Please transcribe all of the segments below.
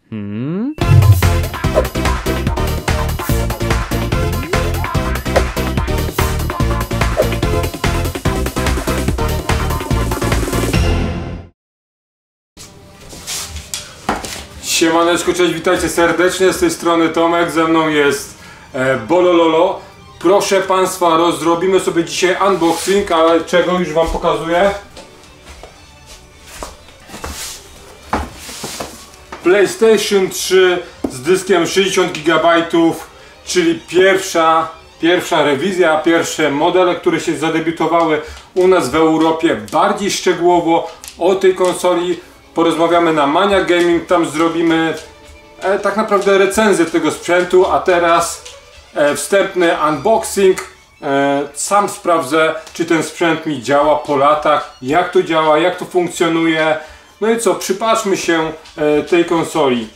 Siemaneczko, cześć, witajcie serdecznie, z tej strony Tomek, ze mną jest Bolololo. Proszę Państwa, rozrobimy sobie dzisiaj unboxing, ale czego już Wam pokazuję? PlayStation 3 z dyskiem 60 GB, czyli pierwsza rewizja, pierwsze modele, które się zadebiutowały u nas w Europie. Bardziej szczegółowo o tej konsoli porozmawiamy na Maniac Gaming, tam zrobimy tak naprawdę recenzję tego sprzętu, a teraz wstępny unboxing. Sam sprawdzę, czy ten sprzęt mi działa po latach, jak to działa, jak to funkcjonuje. No i co, przypatrzmy się tej konsoli.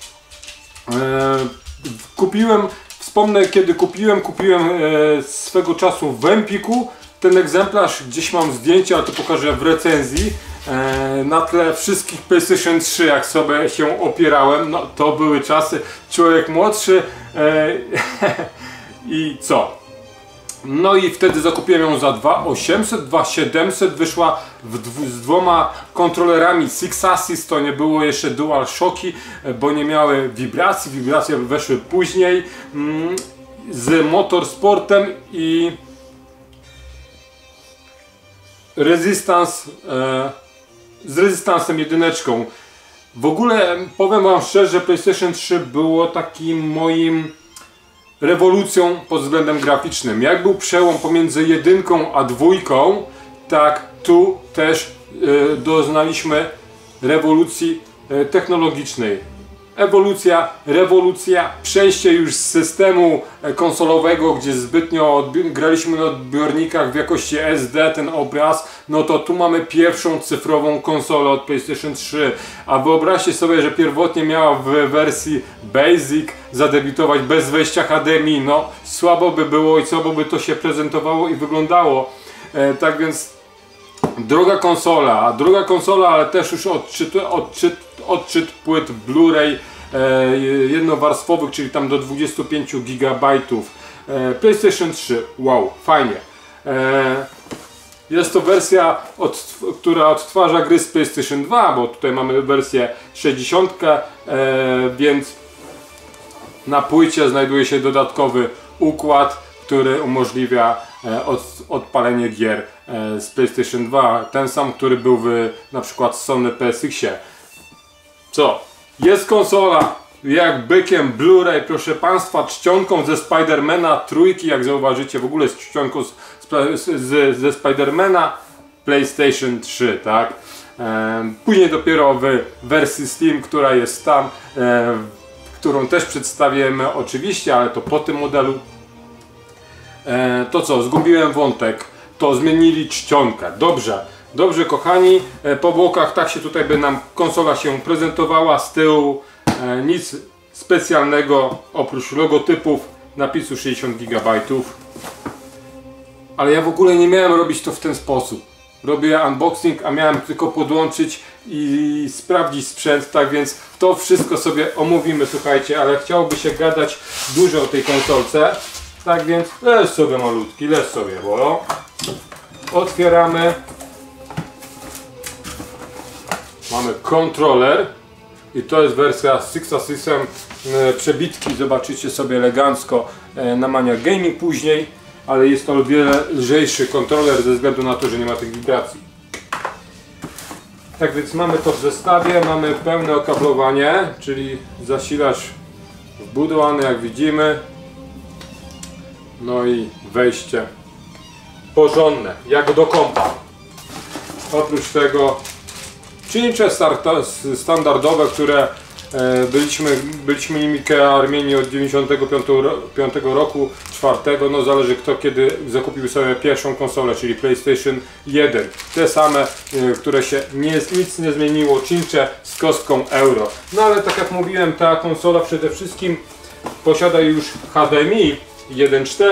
Wspomnę kiedy kupiłem swego czasu w Empiku. Ten egzemplarz, gdzieś mam zdjęcie, ale to pokażę w recenzji. Na tle wszystkich PlayStation 3, jak sobie się opierałem, no to były czasy, człowiek młodszy i co? No i wtedy zakupiłem ją za 2800, 2700, wyszła z dwoma kontrolerami Six Axis, to nie było jeszcze DualShocki, bo nie miały wibracji, wibracje weszły później, z Motorsportem i z rezystansem jedyneczką. W ogóle powiem Wam szczerze, PlayStation 3 było takim moim rewolucją pod względem graficznym. Jak był przełom pomiędzy jedynką a dwójką, tak tu też doznaliśmy rewolucji technologicznej. Ewolucja, rewolucja, przejście już z systemu konsolowego, gdzie zbytnio graliśmy na odbiornikach w jakości SD ten obraz, no to tu mamy pierwszą cyfrową konsolę od PlayStation 3. A wyobraźcie sobie, że pierwotnie miała w wersji Basic zadebiutować bez wejścia HDMI. No słabo by było i słabo by to się prezentowało i wyglądało. Tak więc droga konsola, ale też już odczyt płyt Blu-ray jednowarstwowych, czyli tam do 25 GB. PlayStation 3, wow, fajnie. Jest to wersja, która odtwarza gry z PlayStation 2, bo tutaj mamy wersję 60, więc na płycie znajduje się dodatkowy układ, który umożliwia odpalenie gier z PlayStation 2, ten sam, który był na przykład Sony PSX-ie. Co? Jest konsola jak bykiem Blu-ray, proszę Państwa, czcionką ze Spidermana trójki, jak zauważycie, w ogóle z czcionką ze Spidermana PlayStation 3, tak? Później dopiero w wersji Steam, która jest tam, którą też przedstawimy oczywiście, ale to po tym modelu. To co, zgubiłem wątek, to zmienili czcionkę. Dobrze kochani, po bokach tak się tutaj by nam konsola się prezentowała, z tyłu nic specjalnego oprócz logotypów, napisu 60 GB. Ale ja w ogóle nie miałem robić to w ten sposób. Robię unboxing, a miałem tylko podłączyć i sprawdzić sprzęt, tak więc to wszystko sobie omówimy, słuchajcie, ale chciałoby się gadać dużo o tej konsolce. Tak więc leż sobie malutki, leż sobie, bo otwieramy. Mamy kontroler i to jest wersja z Six Axisem, przebitki zobaczycie sobie elegancko na Maniac Gaming później, ale jest to o wiele lżejszy kontroler ze względu na to, że nie ma tych wibracji. Tak więc mamy to w zestawie, mamy pełne okablowanie, czyli zasilacz wbudowany, jak widzimy. No i wejście porządne, jak do kompa. Oprócz tego czynnicze standardowe, które byliśmy nimi Armenii od 95 roku, 4, no zależy kto kiedy zakupił sobie pierwszą konsolę, czyli PlayStation 1. Te same, które się nic nie zmieniło, czynnicze z kostką euro. No ale tak jak mówiłem, ta konsola przede wszystkim posiada już HDMI 1.4,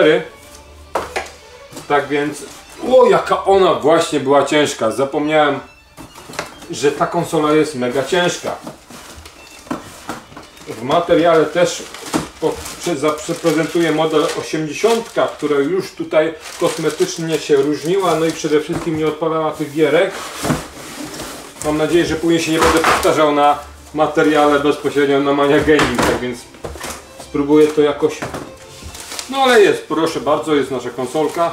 tak więc jaka ona właśnie była ciężka. Zapomniałem, że ta konsola jest mega ciężka. w materiale też zaprezentuję model 80, która już tutaj kosmetycznie się różniła, no i przede wszystkim nie odpalała tych gierek. Mam nadzieję, że później się nie będę powtarzał na materiale bezpośrednio na Mania Gaming, tak więc spróbuję to jakoś. No ale jest, proszę bardzo, jest nasza konsolka.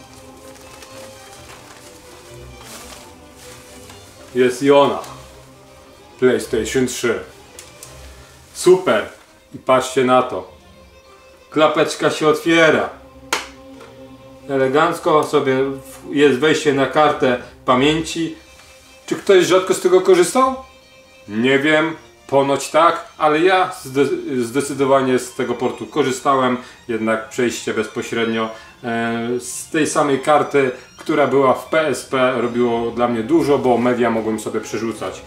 Jest i ona. PlayStation 3. Super. I patrzcie na to. Klapeczka się otwiera. Elegancko sobie jest wejście na kartę pamięci. Czy ktoś rzadko z tego korzystał? Nie wiem. Ponoć tak, ale ja zdecydowanie z tego portu korzystałem. Jednak przejście bezpośrednio z tej samej karty, która była w PSP, robiło dla mnie dużo, bo media mogłem sobie przerzucać.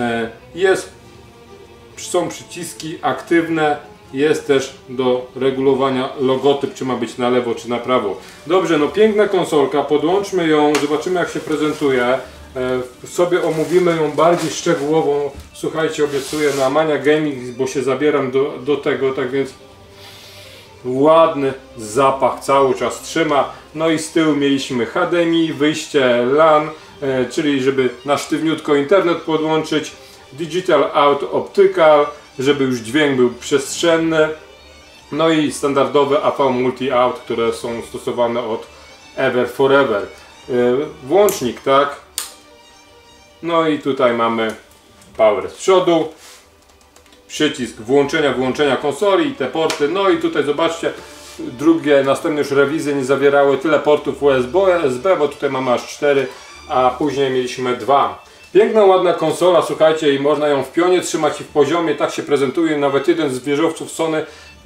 Są przyciski aktywne, jest też do regulowania logotyp, czy ma być na lewo, czy na prawo. Dobrze, no piękna konsolka, podłączmy ją, zobaczymy jak się prezentuje. Sobie omówimy ją bardziej szczegółowo, słuchajcie, obiecuję na Mania Gaming, bo się zabieram do tego, tak więc ładny zapach cały czas trzyma. No i z tyłu mieliśmy HDMI, wyjście LAN, czyli żeby na sztywniutko internet podłączyć, Digital Out Optical, żeby już dźwięk był przestrzenny, no i standardowe AV Multi-Out, które są stosowane od Ever Forever. Włącznik, tak? No i tutaj mamy power z przodu, przycisk wyłączenia konsoli i te porty. No i tutaj zobaczcie, następne już rewizje nie zawierały tyle portów USB, bo tutaj mamy aż 4, a później mieliśmy 2. Piękna, ładna konsola, słuchajcie, i można ją w pionie trzymać i w poziomie, tak się prezentuje. Nawet jeden z wieżowców Sony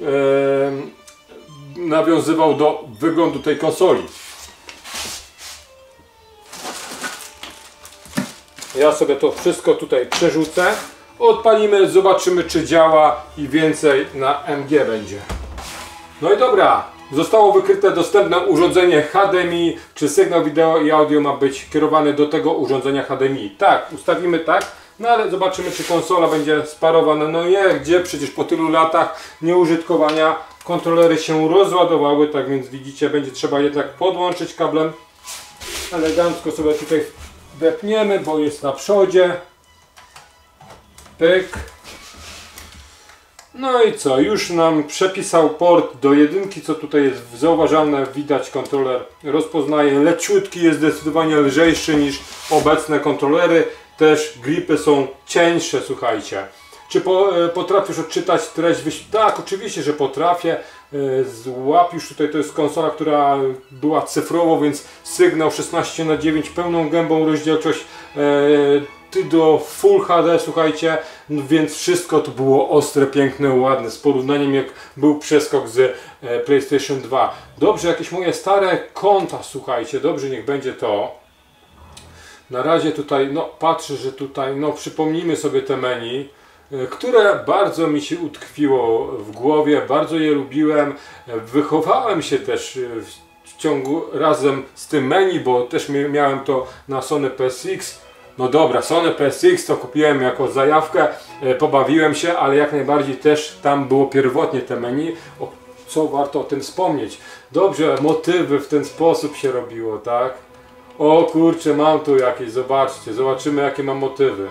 nawiązywał do wyglądu tej konsoli. Ja sobie to wszystko tutaj przerzucę, odpalimy, zobaczymy czy działa i więcej na MG będzie. No i dobra, zostało wykryte dostępne urządzenie HDMI, czy sygnał wideo i audio ma być kierowany do tego urządzenia HDMI. Tak, ustawimy tak, no ale zobaczymy czy konsola będzie sparowana. No nie, gdzie przecież po tylu latach nieużytkowania kontrolery się rozładowały, tak więc widzicie, będzie trzeba jednak podłączyć kablem. Elegancko sobie tutaj wepniemy, bo jest na przodzie. Pyk. No i co? Już nam przepisał port do jedynki, co tutaj jest zauważalne. Widać, kontroler rozpoznaje. Leciutki, jest zdecydowanie lżejszy niż obecne kontrolery. Też gripy są cieńsze, słuchajcie. Czy potrafisz odczytać treść? Tak, oczywiście, że potrafię. Złap już tutaj, to jest konsola, która była cyfrowo, więc sygnał 16:9, pełną gębą rozdzielczość do Full HD, słuchajcie, więc wszystko to było ostre, piękne, ładne, z porównaniem jak był przeskok z PlayStation 2. Dobrze, jakieś moje stare konta, słuchajcie, dobrze, niech będzie to. Na razie tutaj, no patrzę, że tutaj, no przypomnijmy sobie te menu, które bardzo mi się utkwiło w głowie, bardzo je lubiłem, wychowałem się też w ciągu razem z tym menu, bo też miałem to na Sony PSX. No dobra, Sony PSX to kupiłem jako zajawkę, pobawiłem się, ale jak najbardziej też tam było pierwotnie te menu, co warto o tym wspomnieć. Dobrze, motywy w ten sposób się robiło, tak? O kurczę, mam tu jakieś, zobaczcie, zobaczymy jakie mam motywy.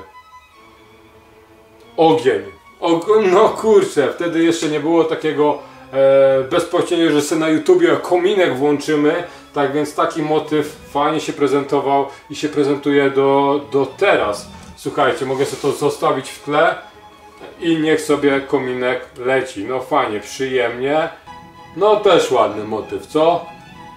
Ogień. No kurczę, wtedy jeszcze nie było takiego bezpośrednio, że sobie na YouTubie kominek włączymy. Tak więc taki motyw fajnie się prezentował i się prezentuje do teraz. Słuchajcie, mogę sobie to zostawić w tle i niech sobie kominek leci. No fajnie, przyjemnie. No też ładny motyw, co?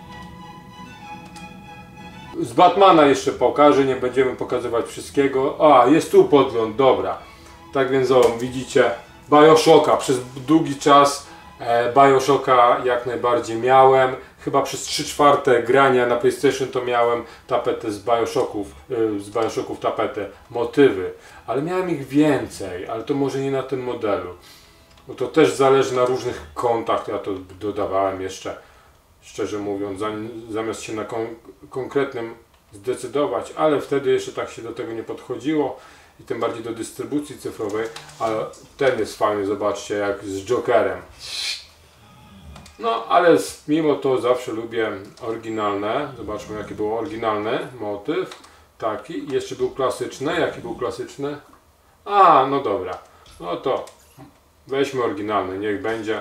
Z Batmana jeszcze pokażę, nie będziemy pokazywać wszystkiego. A, jest tu podgląd, dobra. Tak więc o, widzicie, BioShocka. Przez długi czas BioShocka jak najbardziej miałem. Chyba przez 3/4 grania na PlayStation to miałem tapetę z BioShocków tapetę, motywy. Ale miałem ich więcej, ale to może nie na tym modelu. Bo to też zależy na różnych kontach, ja to dodawałem jeszcze, szczerze mówiąc, zamiast się na konkretnym zdecydować, ale wtedy jeszcze tak się do tego nie podchodziło. i tym bardziej do dystrybucji cyfrowej, ale ten jest fajny, zobaczcie, jak z Jokerem. No, ale mimo to zawsze lubię oryginalne. Zobaczmy, jaki był oryginalny motyw. Taki. Jeszcze był klasyczny. Jaki był klasyczny? A, no dobra. No to weźmy oryginalny, niech będzie.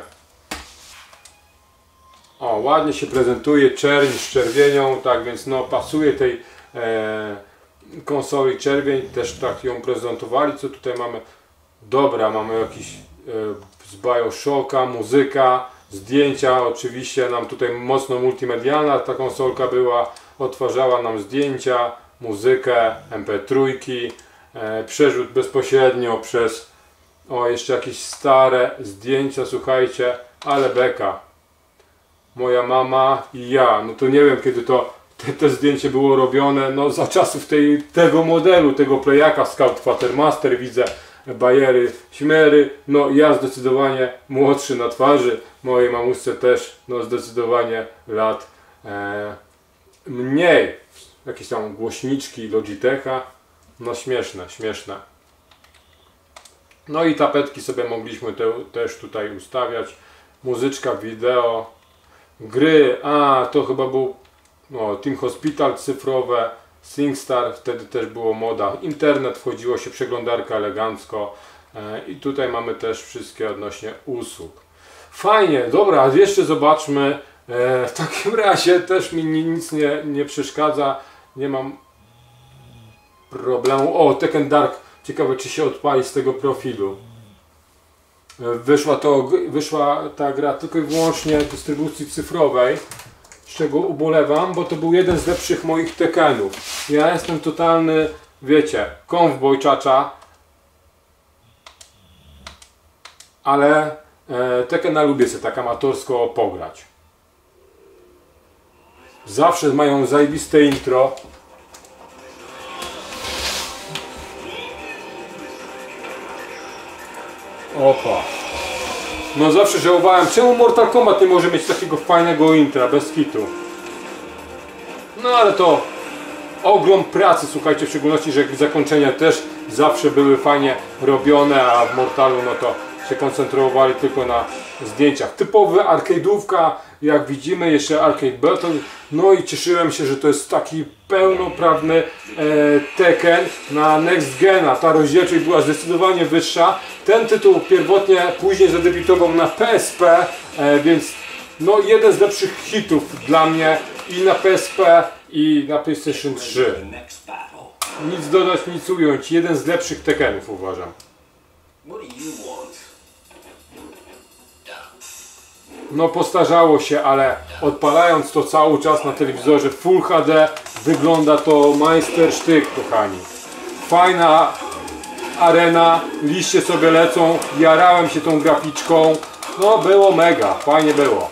O, ładnie się prezentuje czerń z czerwienią, tak więc no pasuje tej konsoli czerwień. Też tak ją prezentowali. Co tutaj mamy? Dobra, mamy jakiś z Bioshocka, muzyka. Zdjęcia, oczywiście nam tutaj mocno multimedialna ta konsolka była, odtwarzała nam zdjęcia, muzykę, mp3, przerzut bezpośrednio przez, o jeszcze jakieś stare zdjęcia, słuchajcie, ale beka. Moja mama i ja, no to nie wiem kiedy to te zdjęcie było robione, no za czasów tego modelu, tego playaka Scout Quatermaster widzę. Bajery, śmiery, no ja zdecydowanie młodszy na twarzy, mojej mamuszce też, no zdecydowanie lat mniej. Jakieś tam głośniczki Logitecha, no śmieszne, śmieszne. No i tapetki sobie mogliśmy też tutaj ustawiać, muzyczka, wideo, gry, a to chyba był Team Hospital cyfrowe, SingStar, wtedy też było moda, internet, wchodziło się, przeglądarka elegancko i tutaj mamy też wszystkie odnośnie usług. Fajnie, dobra, jeszcze zobaczmy, w takim razie też mi nic nie przeszkadza, nie mam problemu. O, Tekken Dark, ciekawe czy się odpali z tego profilu. Wyszła ta gra tylko i wyłącznie w dystrybucji cyfrowej. Z czego ubolewam, bo to był jeden z lepszych moich Tekkenów. Ja jestem totalny, wiecie, konwboj czacza, ale Tekkena lubię sobie tak amatorsko pograć. Zawsze mają zajebiste intro. Opa. No zawsze żałowałem, czemu Mortal Kombat nie może mieć takiego fajnego intra, bez hitu. No ale to ogrom pracy, słuchajcie, w szczególności, że zakończenia też zawsze były fajnie robione, a w Mortalu no to się koncentrowali tylko na zdjęciach. Typowy arcade'ówka, jak widzimy, jeszcze Arcade Battle. No i cieszyłem się, że to jest taki pełnoprawny Tekken na Next Gena. Ta rozdzielczość była zdecydowanie wyższa. Ten tytuł pierwotnie później zadebiutował na PSP, więc no jeden z lepszych hitów dla mnie i na PSP i na PlayStation 3. Nic dodać, nic ująć. Jeden z lepszych Tekkenów uważam. No postarzało się, ale odpalając to cały czas na telewizorze Full HD wygląda to majstersztyk, kochani. Fajna arena, liście sobie lecą, jarałem się tą graficzką. No było mega, fajnie było.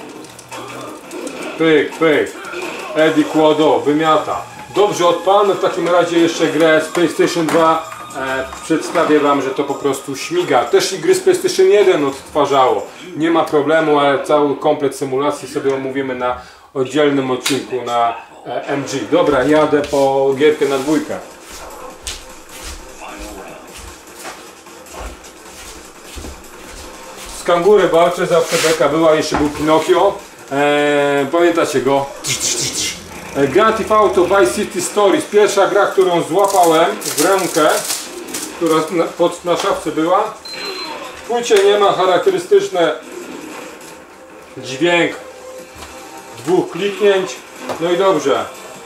Pyk, pyk. Eddie Kłodo wymiata. Dobrze, odpalmy w takim razie jeszcze grę z PlayStation 2. Przedstawię wam, że to po prostu śmiga. Też i gry z PlayStation 1 odtwarzało. Nie ma problemu, ale cały komplet symulacji sobie omówimy na oddzielnym odcinku na MG. Dobra, jadę po gierkę na dwójkę. Z Kangury walczę, zawsze beka była, jeszcze był Pinokio. Pamiętacie go? Grand Theft Auto Vice City Stories, pierwsza gra, którą złapałem w rękę, która na szafce była. W płycie nie ma, charakterystyczny dźwięk 2 kliknięć. No i dobrze.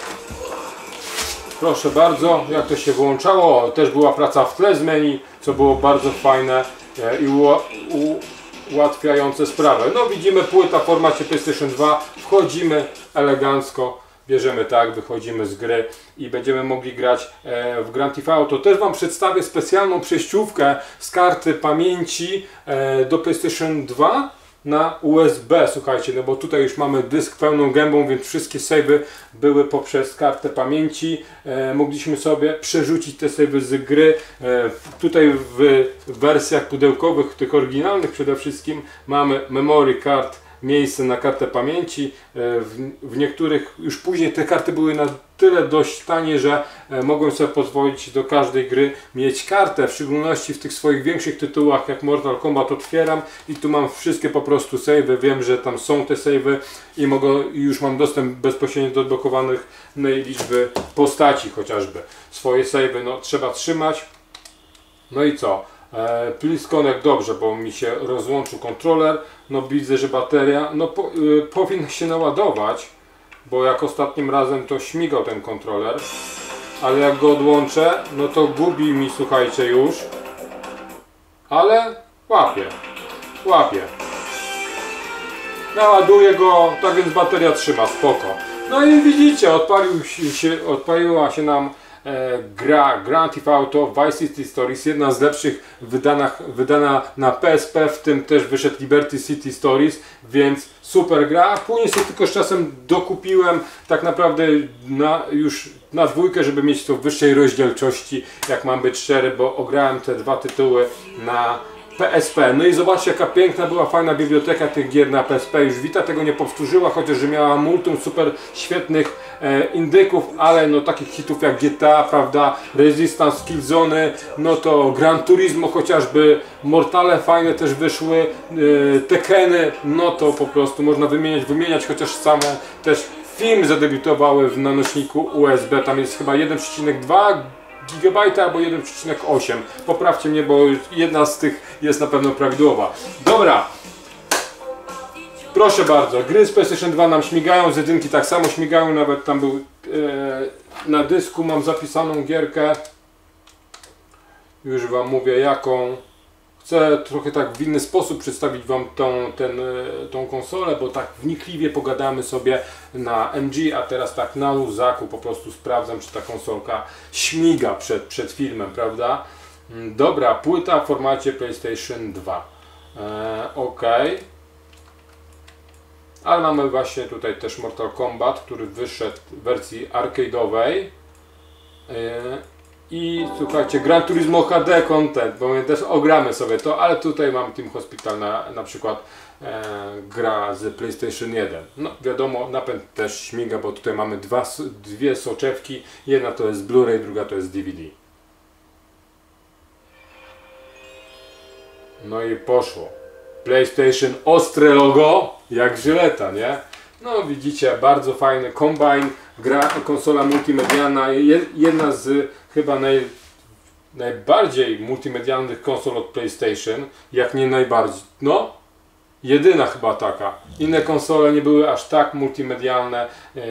Proszę bardzo, jak to się włączało. Też była praca w tle z menu, co było bardzo fajne i ułatwiające sprawę. No widzimy płyta w formacie PlayStation 2, wchodzimy elegancko. Bierzemy tak, wychodzimy z gry i będziemy mogli grać w Grand Theft Auto. Też wam przedstawię specjalną przejściówkę z karty pamięci do PlayStation 2 na USB, słuchajcie, no bo tutaj już mamy dysk pełną gębą, więc wszystkie save'y były poprzez kartę pamięci. Mogliśmy sobie przerzucić te save'y z gry. Tutaj w wersjach pudełkowych, tych oryginalnych przede wszystkim, mamy memory card miejsce na kartę pamięci. W niektórych już później te karty były na tyle dość tanie, że mogłem sobie pozwolić do każdej gry mieć kartę, w szczególności w tych swoich większych tytułach jak Mortal Kombat otwieram i tu mam wszystkie po prostu save'y, wiem, że tam są te save'y i już mam dostęp bezpośrednio do odblokowanych liczby postaci chociażby. Swoje save'y no trzeba trzymać. No i co? Please connect, dobrze, bo mi się rozłączył kontroler. No widzę, że bateria powinna się naładować, bo jak ostatnim razem to śmigał ten kontroler, ale jak go odłączę, no to gubi mi, słuchajcie, już, ale łapie. Naładuję go, tak więc bateria trzyma, spoko. No i widzicie, odpaliła się nam gra Grand Theft Auto Vice City Stories, jedna z lepszych wydana na PSP, w tym też wyszedł Liberty City Stories, więc super gra. Później sobie tylko z czasem dokupiłem tak naprawdę już na dwójkę, żeby mieć to w wyższej rozdzielczości, jak mam być szczery, bo ograłem te dwa tytuły na PSP. No i zobaczcie, jaka piękna była, fajna biblioteka tych gier na PSP. Już Vita tego nie powtórzyła, chociaż że miała multum super świetnych indyków, ale no takich hitów jak GTA, prawda, Resistance, Killzone, no to Gran Turismo chociażby, Mortale fajne też wyszły, Tekkeny, no to po prostu można wymieniać, chociaż same też filmy zadebiutowały w nanośniku USB, tam jest chyba 1,2 GB albo 1,8. Poprawcie mnie, bo jedna z tych jest na pewno prawidłowa. Dobra. Proszę bardzo, gry z PlayStation 2 nam śmigają, z jedynki tak samo śmigają, nawet tam był na dysku mam zapisaną gierkę. Już wam mówię jaką. Chcę trochę tak w inny sposób przedstawić wam tą konsolę, bo tak wnikliwie pogadamy sobie na MG, a teraz tak na luzaku po prostu sprawdzam, czy ta konsolka śmiga przed filmem, prawda? Dobra, płyta w formacie PlayStation 2. OK. Ale mamy właśnie tutaj też Mortal Kombat, który wyszedł w wersji arcade'owej. I słuchajcie, Gran Turismo HD Content, bo my też ogramy sobie to, ale tutaj mamy Team Hospital na przykład gra z PlayStation 1. No wiadomo, napęd też śmiga, bo tutaj mamy dwie soczewki, jedna to jest Blu-ray, druga to jest DVD. No i poszło. PlayStation, ostre logo, jak żyleta, nie? No widzicie, bardzo fajny Combine, konsola multimedialna, jedna z chyba najbardziej multimedialnych konsol od PlayStation, jak nie najbardziej, no jedyna chyba taka. Inne konsole nie były aż tak multimedialne,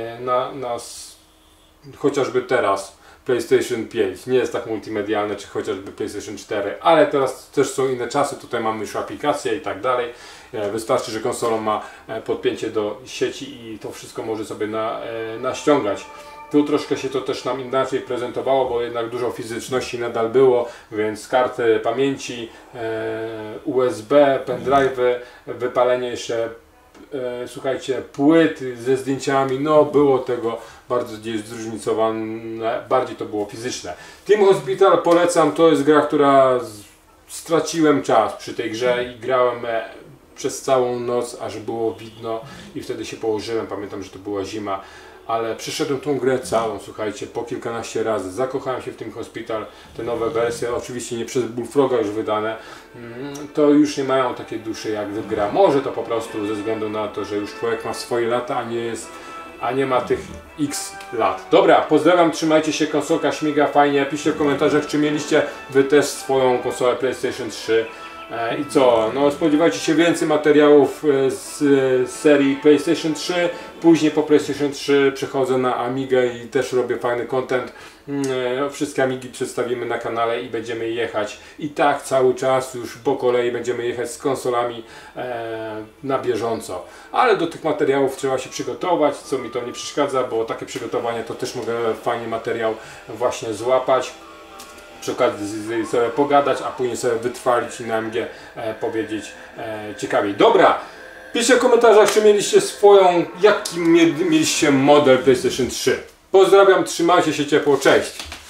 chociażby teraz PlayStation 5 nie jest tak multimedialne, czy chociażby PlayStation 4, ale teraz też są inne czasy, tutaj mamy już aplikacje i tak dalej. Wystarczy, że konsola ma podpięcie do sieci i to wszystko może sobie naściągać. Tu troszkę się to też nam inaczej prezentowało, bo jednak dużo fizyczności nadal było, więc karty pamięci, USB, pendrive'y, wypalenie jeszcze, słuchajcie, płyt ze zdjęciami, no było tego bardzo zróżnicowane, bardziej to było fizyczne. Team Hospital polecam, to jest gra, która straciłem czas przy tej grze i grałem przez całą noc, aż było widno i wtedy się położyłem, pamiętam, że to była zima. Ale przyszedłem tą grę całą, słuchajcie, po kilkanaście razy. Zakochałem się w tym Hospital, te nowe wersje, oczywiście nie przez Bullfroga już wydane, to już nie mają takiej duszy jak gra. Może to po prostu ze względu na to, że już człowiek ma swoje lata, a nie ma tych x lat. Dobra, pozdrawiam, trzymajcie się, konsolka śmiga fajnie, piszcie w komentarzach, czy mieliście wy też swoją konsolę PlayStation 3. I co? No spodziewajcie się więcej materiałów z serii PlayStation 3. Później po PlayStation 3 przechodzę na Amigę i też robię fajny content. Wszystkie Amigi przedstawimy na kanale i będziemy jechać. I tak cały czas już po kolei będziemy jechać z konsolami na bieżąco. Ale do tych materiałów trzeba się przygotować, co mi to nie przeszkadza, bo takie przygotowanie to też mogę fajnie materiał właśnie złapać. Przy okazji sobie pogadać, a później sobie wytrwalić i na MG powiedzieć ciekawiej. Dobra, piszcie w komentarzach, czy mieliście jaki mieliście model PlayStation 3. Pozdrawiam, trzymajcie się ciepło, cześć!